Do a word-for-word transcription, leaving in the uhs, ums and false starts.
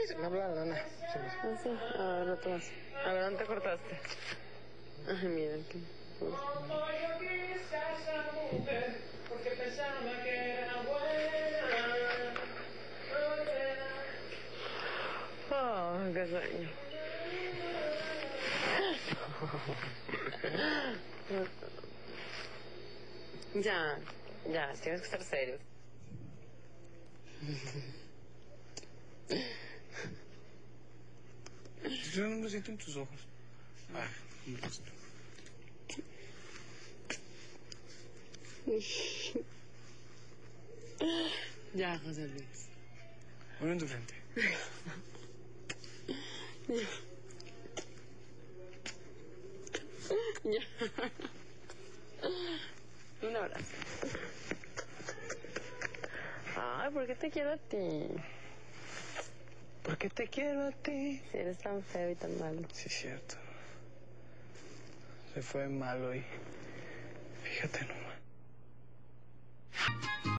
se me habla la lana. Ah, sí. A ver, no te vas. A ver, ¿dónde te cortaste? Ay, mira aquí. Como yo quise a esa mujer, porque pensaba que era buena. Oh, qué sueño. Ya, ya, tienes que estar serio. Yo no lo siento en tus ojos. Ah, un rostro. Ya, José Luis. Uno en tu frente. Ya. Un abrazo. Ay, ¿por qué te quiero a ti? ¿Por qué te quiero a ti? Si eres tan feo y tan malo. Sí, es cierto. Se fue mal hoy. Fíjate nomás.